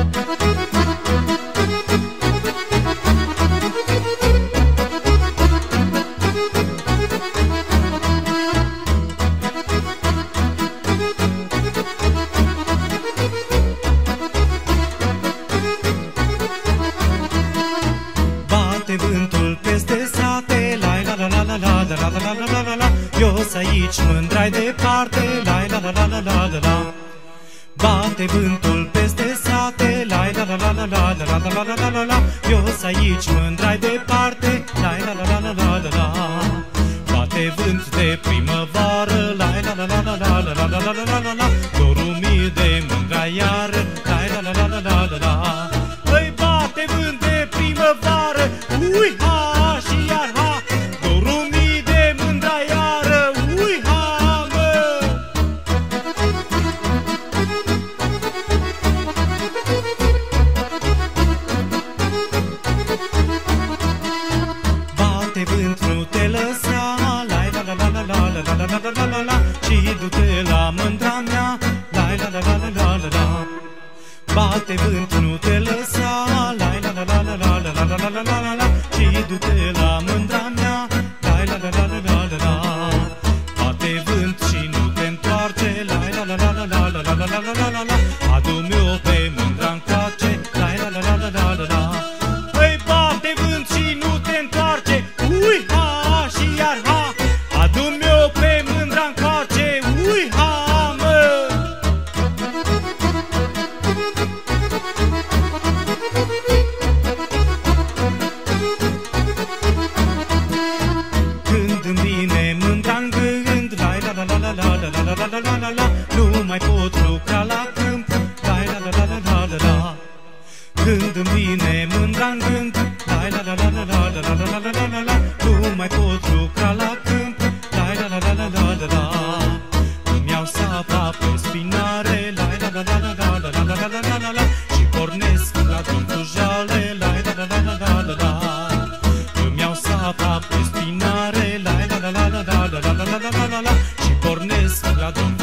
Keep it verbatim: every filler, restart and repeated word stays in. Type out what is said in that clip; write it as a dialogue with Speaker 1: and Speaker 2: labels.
Speaker 1: Vântul peste sate, la la la la la la la la la la la la. Eu s aici mândrai departe, la la la la la la la la. Bate vântul peste sate, la la la la la la la la la la la la. Eu s aici mândrai departe, la la la la la la la la. Bate vânt de primăvară, la la la la la la la la la la la la. Dorul mie de mândra iară, la la la la la la la la. Îi bate vânt de primăvară, ui ha și iar ha, dorul mii de mândra iară, ui ha mă. Bate vânt, nu te lăsa, la la la la la la la la la la la la la. Și du-te la mândra mea, la la la la la la la la. Bate vânt, nu te lăsa, la la la la la la la la la la la la la. Și du-te la mândra mea, la la la la la la la la. Bate vânt și nu te întoarce, la la la la la la la la la la la la la. Adu-mi-o pe mândra încoace, la la la la la la la la. Păi bate vânt și nu te întoarce, ui ha și iar ha. Adu-mi-o pe mândra încoace, ui ha mă. La la la la la, nu mai pot lucra la câmp, la la la la la la la. Când îmi vine mândra-n gând, la la la la la la la la la la la la. Nu mai pot lucra la câmp, la la la la la la la la. Îmi iau sapa pe spinare, la la la la la la la la la la la la la. Și pornesc la drum cu jale, la la la la la la la la. Îmi iau sapa pe spinare, la la la la la la la la la la la la la. Și pornesc la drum